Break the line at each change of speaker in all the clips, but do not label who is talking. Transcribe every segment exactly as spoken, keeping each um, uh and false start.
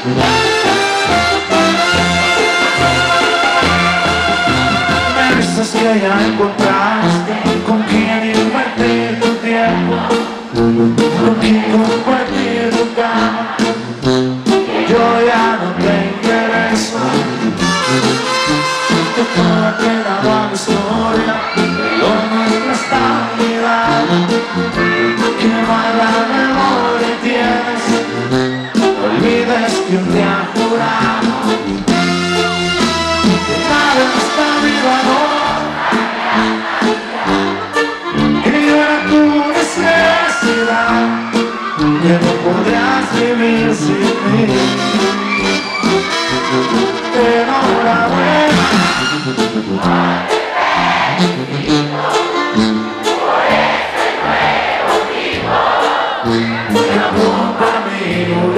Me dices que ya encontraste con quién invertir tu tiempo, con quién compartir tu cama. Yo ya no te intereso, que todo ha quedado a la historia, pero nuestra estabilidad. Qué mala memoria tienes, no olvides que un día juramos que nada en esta vida no, que yo era tu necesidad, que no podrías vivir sin mí. Enhorabuena por ese nuevo tipo que apunta a mi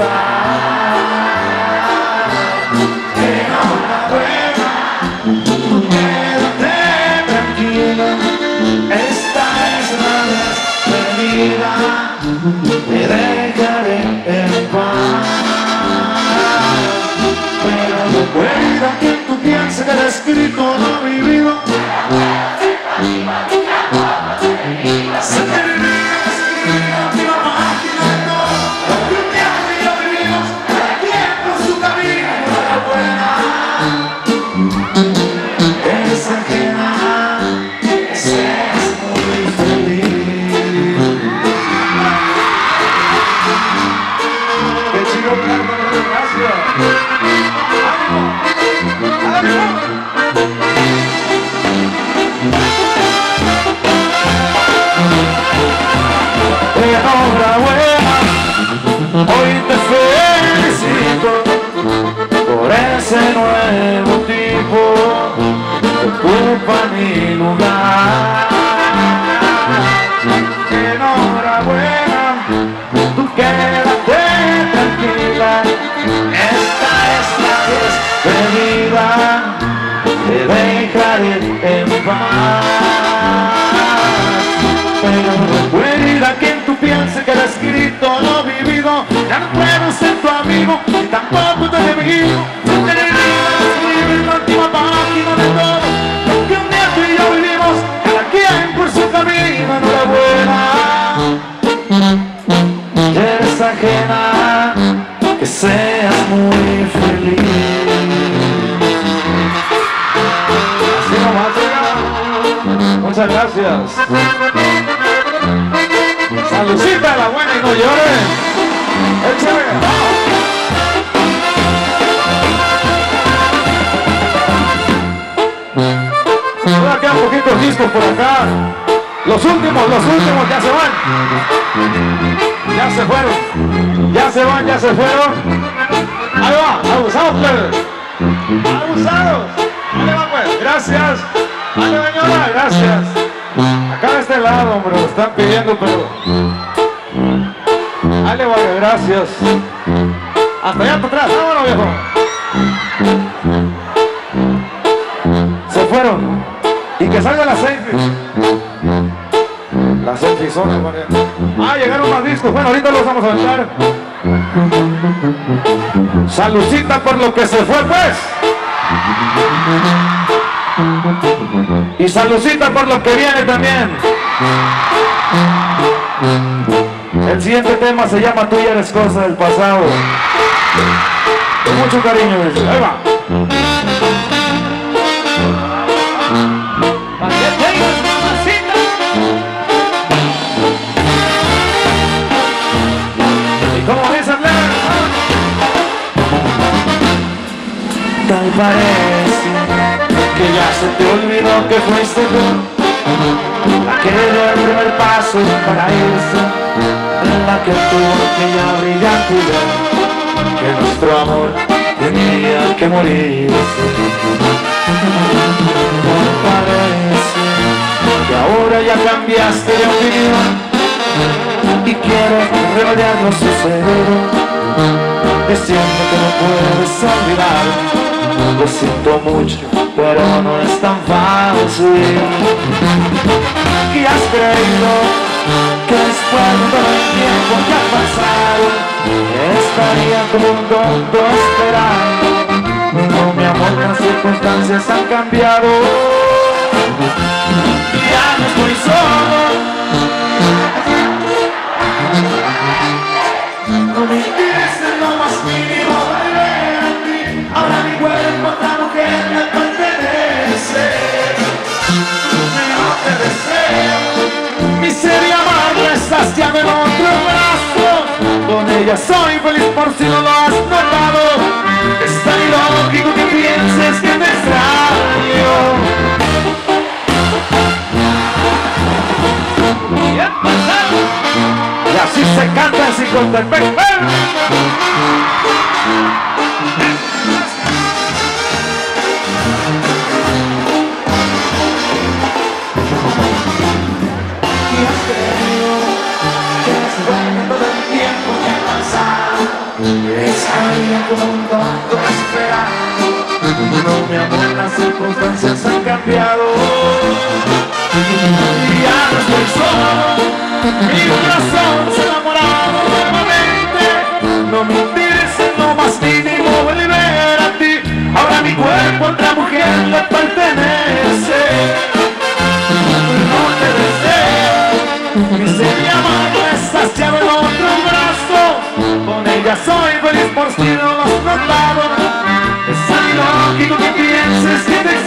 lugar. Enhorabuena, quédate tranquila, esta es la despedida, te dejaré en paz. Pero recuerda que tú piensas que el escrito no ha vivido. Se termina de escribir la última página de todo lo que un día tú y yo vivimos, cada quien por su camino. Enhorabuena, eres ajena, seas muy feliz. ¡Qué chido, Carlos! ¡Gracias! Enhorabuena, hoy te felicito por ese nuevo tipo que ocupa mi lugar. Enhorabuena, tú quédate tranquila, esta es la despedida, te dejaré en paz. Pero recuerda que tú pienses que el escrito no vivido, ya no puedo ser tu amigo y tampoco tu enemigo. Se termina de escribir la última página de todo lo que un día tú y yo vivimos, cada quien por su camino. Enhorabuena, eres ajena, que seas muy feliz. Así nomás, oiga. Muchas gracias. Saludcita a la buena y no llores. Échale. Ahora quedan poquitos discos por acá. Los últimos, los últimos ya se van. Ya se fueron. Ya se van, ya se fueron. Ahí va, abusados, plebes. Abusados. Ahí va, pues. Gracias. Ahí va, señora, gracias. Acá de este lado, hombre, lo están pidiendo, pero... Dale, vale, gracias. Hasta allá para atrás, vámonos, viejo. Se fueron. Y que salga la selfie. La selfie zona, vale. Ah, llegaron más discos. Bueno, ahorita los vamos a aventar. Saludcita por lo que se fue, pues. Y saludcita por lo que viene también. El siguiente tema se llama Tú ya eres cosa del pasado. Con mucho cariño, ahí va. Y como dice el tal parece que ya se te olvidó que fuiste tú la que dio el primer paso para irse, la que tuvo aquella brillante idea que nuestro amor tenía que morirse. Tal parece que ahora ya cambiaste de opinión y quieres remediar lo sucedido, diciendo que no puedes olvidar. Lo siento mucho, pero no es tan fácil. Y has creído que después de todo el tiempo que ha pasado estaría como un tonto esperando. No, mi amor, las circunstancias han cambiado. Ya no estoy solo. No me interesa en lo más mínimo volver a ti. Ahora mi cuerpo a otra mujer me pertenece. No te deseo miseria amarga, estás ya en otro brazo. Con ella soy feliz por si no lo has notado. Es tan ilógico que pienses que te extraño. Y así se canta así con el pecho. Estaría como un tonto esperando. No, mi amor, las circunstancias han cambiado. Y ya no estoy solo. Mi corazón se ha enamorado nuevamente. No me interesa en lo más mínimo volver a ti. Ahora mi cuerpo a otra mujer le pertenece. No te deseo miseria amarga, estás ya en otro brazo. Con ella soy feliz por si no lo has notado. Es tan ilógico que pienses que te